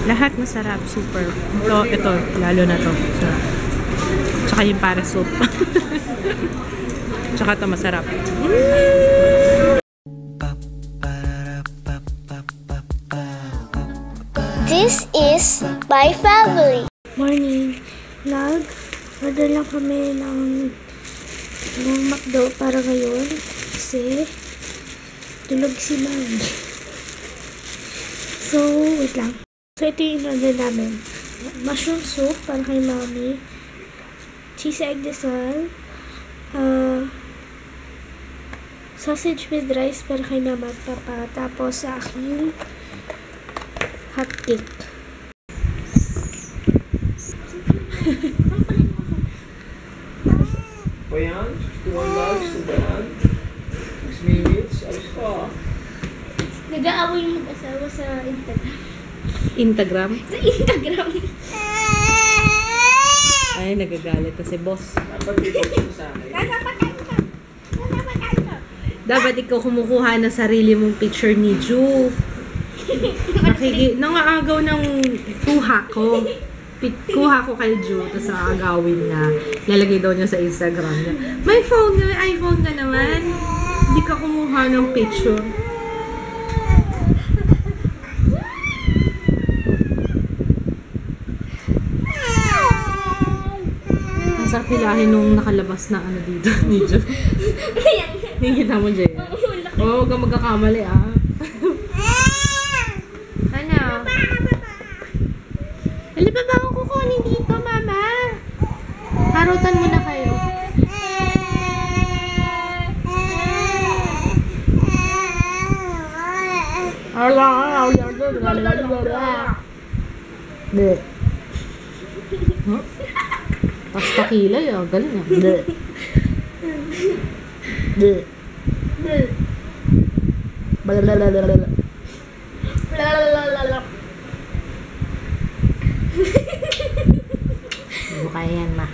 Lahat masarap, super. Ito, lalo na to. Sarap. Tsaka yung para soup. Tsaka ito masarap. This is my family. Morning vlog. Order lang kami ng McDo para ngayon kasi tulog si Mami. So, wait lang. So, ito yung in-order namin. Mushroom soup para kay Mami. Cheese egg desal. Sausage with rice para kay Mama at Papa. Tapos sa akin, hot cake. O yan, 61 bags, 6 minutes, alis ka. Nag-aaway yung mag-asawa sa Instagram. Instagram? Sa Instagram. Ay, nagagalit na si boss. Dapat i-post mo sa akin. Dapat ikaw kumukuha ng sarili mong picture ni Ju. Nangaagaw ng kuha ko. Kuha ko kay Ju, tapos aagawin niya. Lalagay daw niya sa Instagram niya. May phone ka, may iPhone ka naman. Hindi ka kumuha ng picture. Nasa pilahin nung nakalabas na ano dito ni Ju. Nakikita mo, Jay? Oo, huwag kang magkakamali, ah. Ano? Hali ba ba akong kukunin dito, Mama? Harutan mo na kayo. Be. Huh? Pasta kilay, ah. Galing, ah. Be. Be. Blablabla. Hindi kaya yan, ma.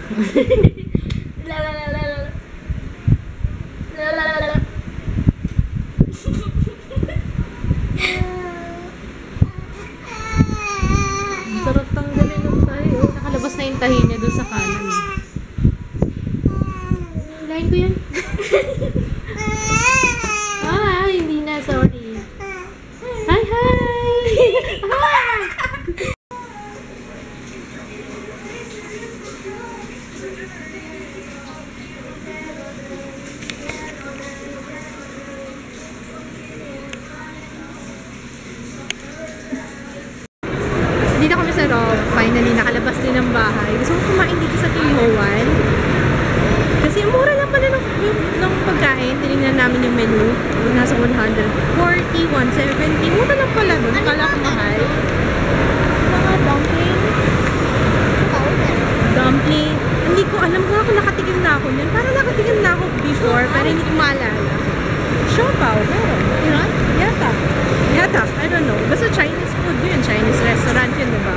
Sarap tanggalin ng tayo. Nakalabas na yung tahi niya doon sa kanan. Lain ko yan. Hindi na. Sorry. Hi! Dito kami sa Rob. Finally, nakalabas din ng bahay. Gusto ko kumain dito sa Tim Ho-Wan. Kasi mura lang pala ng pagkain. Tinignan namin yung menu. Nasa 140, 170. Mura lang pala doon. Kala ko mahal. Mga dumpling. Dumpling. Hindi ko alam kung ako nakatikim na ako yun. Parang nakatikim na ako before, pero hindi ko maalala. Siopaw, meron. Meron? Yata. I don't know. Basta Chinese food yun. Chinese restaurant yun, diba?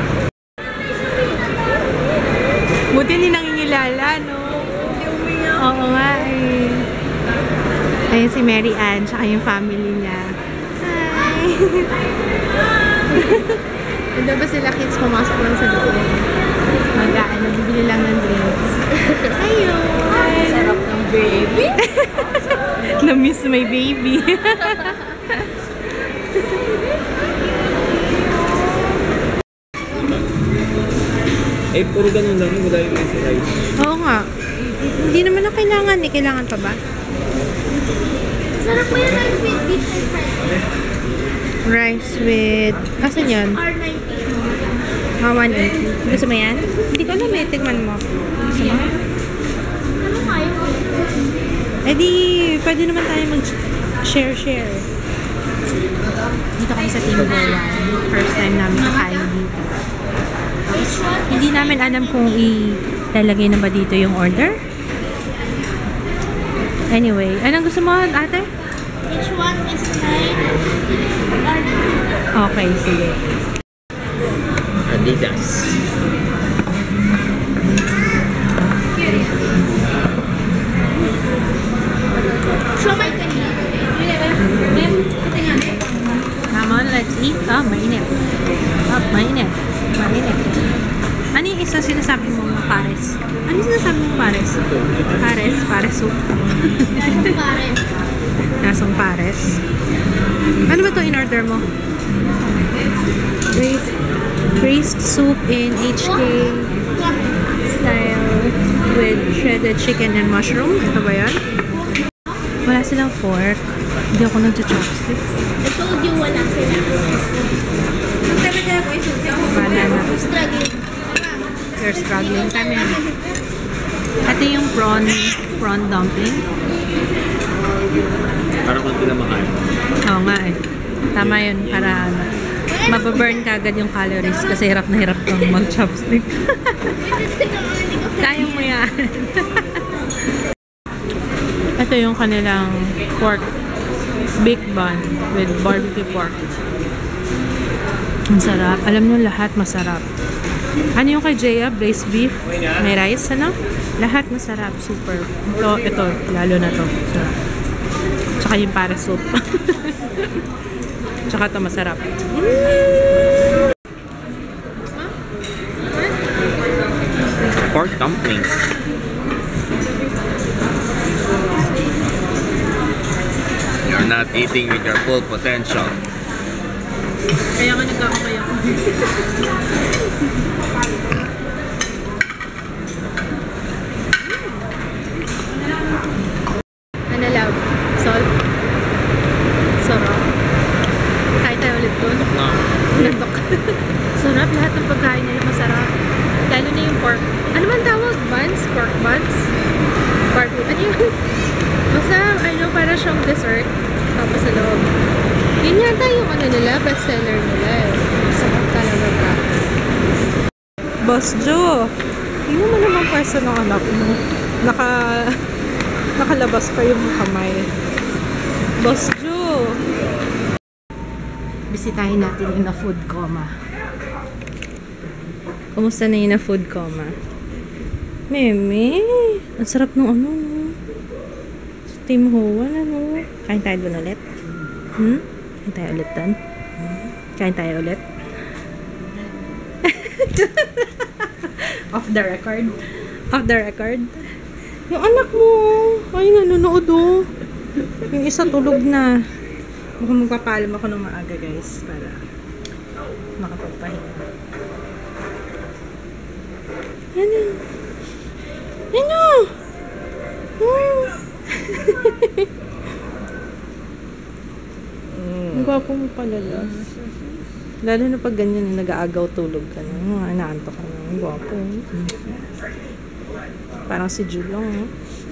Buti hindi nangingilala, no? Oo nga, eh. Ayun si Mary Ann, tsaka yung family niya. Hi! Hindi ba sila kids pumasok lang sa loob? Mag-ano, bibili lang ng drinks. Ayun! Sarap ng baby. Na-miss my baby. Eh, puro ganun lang, wala yung rice. Oo nga. Hindi naman na kailangan eh. Kailangan pa ba? Sarap mo yung rice with beef and fried. Rice with... Asan yun? R90. 180. Gusto mo yan? Hindi ko alam eh. Tigman mo. Gusto mo? Ano kayo? Eh di, pwede naman tayo mag-share. Dito kami sa Tim Ho-Wan. First time namin kakain dito. Hindi namin alam kung ilalagay na ba dito yung order. Anyway, anong gusto mo, ate? Each one is 9. Okay, sige. Adidas. Siomai kanina. Come on, let's eat. Oh, mainit. Oh, mainit. Mainit. Mainit. Ano yung isa sinasabi mo pares? Ano yung sinasabi mo pares? Pares. Pares soup. Nasong pares. Ano ba ito in-order mo? Braised soup in HK style with shredded chicken and mushroom. Ito ba yan? Wala silang fork. Hindi ako nag-chopstick. I told you wala sila. Wala na. Struggling. You're struggling kami. Ito yung prawn dumpling. Parang kung hindi na makain. Oo nga eh. Tama yun. Para mababurn ka agad yung calories kasi hirap na hirap kang mag-chopstick. Kaya mo yan. Ito yung kanilang pork baked bun with barbecue pork. Ang sarap. Alam nyo lahat masarap. Ano yung kay Jaya? Braised beef? May rice? Ano? Lahat masarap. Super. Ito. Lalo na to. Sarap. Tsaka yung para soup. Tsaka ito masarap. Pork dumplings. You're not eating with your full potential. Kaya nga nagkakamay ako. Ano love? Salt? Sarap. Kain tayo ulit doon. No. Nandok. Sarap. Lahat ng pagkain nila masarap. Lalo na yung pork. Ano man tawag? Buns? Pork buns? Barbecue. Ano yun? Basta, para siyang dessert. Tapos sa loob. Yun yata yung nila, bestseller nila eh. Sarap talaga ka. Boss Joe, tingnan mo naman pwesto ng anak mo. Nakalabas pa yung kamay. Boss Joe. Bisitahin natin yung na food coma. Kumusta na yung na food coma? Meme, ang sarap ng sa Tim Ho 1 Kain tayo doon ulit? Kain tayo ulit doon? Kain tayo ulit? Off the record? Off the record? Yung anak mo, ay nanonood Yung isa tulog na. Mukhang magpapalam ako ng maaga guys para makapagpahinga. Ano? Ano? Ang gwapo mo pala lalo na pag ganyan nag-aagaw tulog ka na inaanto ka na ang gwapo parang si Julong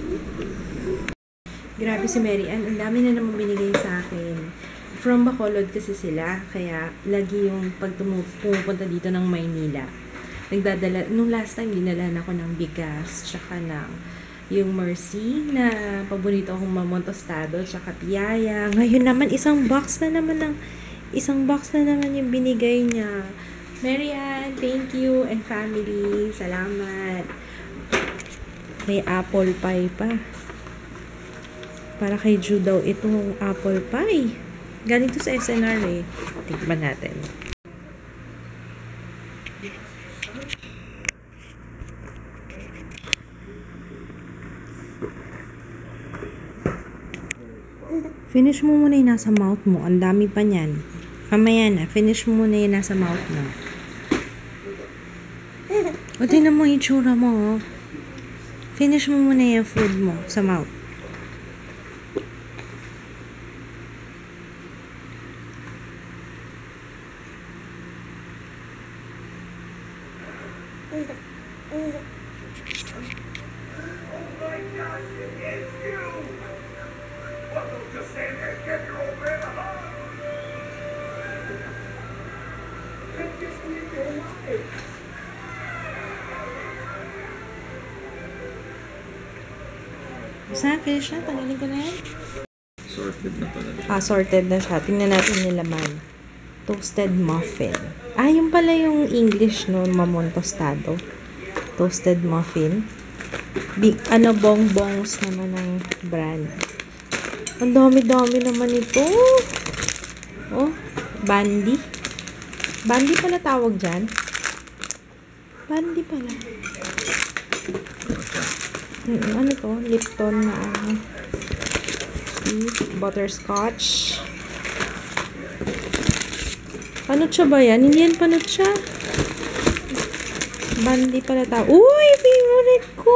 grabe si Mary Ann ang dami na naman binigay sa akin from Bacolod kasi sila kaya lagi yung pag pumupunta dito ng Maynila nagdadala nung last time dinala ako ng bigas tsaka ng yung Mercy na paborito akong mamon tostado tsaka tiyaya. Ngayon naman isang box na naman yung binigay niya. Mary Ann, thank you and family. Salamat. May apple pie pa. Para kay Ju daw itong apple pie. Galing to sa SNR eh. Tikman natin. Finish mo muna yung nasa mouth mo. Ang dami pa niyan. Mamaya na. Finish mo muna yung nasa mouth mo. O, tingnan mo yung itsura mo. Finish mo muna yung food mo sa mouth. Basta, finish na. Tanggalin ko na yan. Sorted na pala. Sorted na siya. Tingnan natin yung laman. Toasted muffin. Yung pala yung English no, mamon tostado. Toasted muffin. Bongbongs naman ng brand. Ang dami-dami naman ito. Oh, Bandy. Bandi pala tawag dyan. Bandi pala. Ano to? Lipton na ano. Butterscotch. Panucha ba yan? Hindi yan panucha. Bandi pala tawag. Uy! Favorite ko!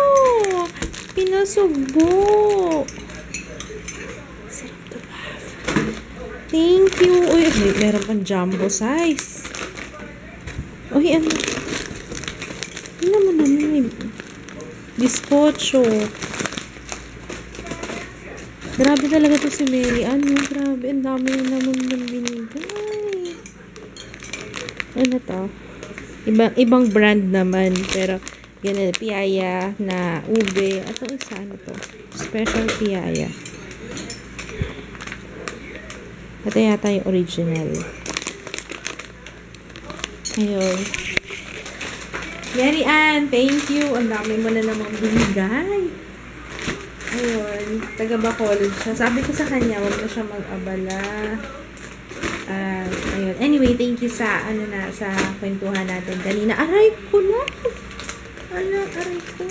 Pinasugbo! Sarap to ba? Thank you! Uy, meron pang jumbo size. Uy, ano? Ano naman yun? Bizcocho. Grabe talaga to si Mary. Ano? Grabe. Ang dami na naman ng binigay. Ano to? Ibang brand naman. Pero, yan na. Piaya na ube. At ang isa, ano to? Special piaya. Ito yata yung original. Ayun. Mary Ann, thank you. Ang dami mo na namang binigay. Ayun. Taga Bacolod siya. Sabi ko sa kanya, wag na siya mag-abala. Ayun. Anyway, thank you sa, sa kwentuhan natin kanina. Aray ko na! Aray ko.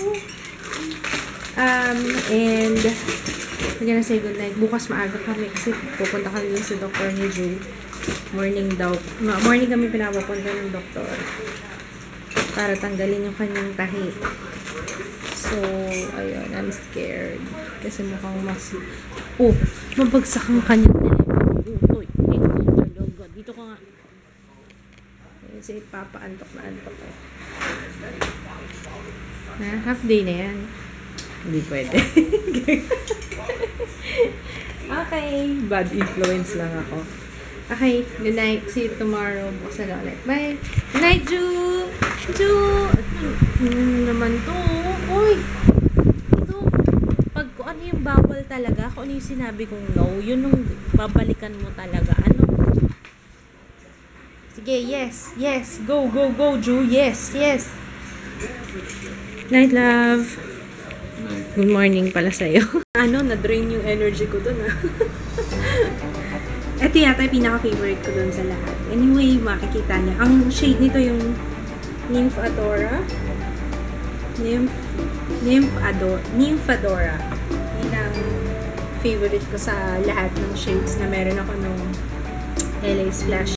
And, we're gonna say good night. Bukas maaga kami kasi pupunta kami sa doktor ni Ju. Morning daw. Morning kami pinapapunta ng doktor para tanggalin yung kanyang tahi. So, ayun. I'm scared. Kasi mukhang oh, mabagsak ang kanyang telepono. Utoy. Dito ka nga. Ayun, si Papa antok na antok. Half day na yan. Hindi pwede. Okay. Bad influence lang ako. Okay. Good night. See you tomorrow. Bukas na ulit. Bye. Good night, Ju! Ju! Ano naman to? Uy! Ito. Pag kung ano yung bawal talaga, kung ano yung sinabi kong no, yun yung babalikan mo talaga. Ano? Sige, yes. Yes. Go, go, go, Ju. Yes, yes. Night, love. Good morning pala sa'yo. Na-drain yung energy ko dun, Ito yata yung pinaka-favorite ko dun sa lahat. Anyway, makikita niya. Ang shade nito yung Nymphadora. Nymphadora. Yun ang favorite ko sa lahat ng shades na meron ako nung LA Splash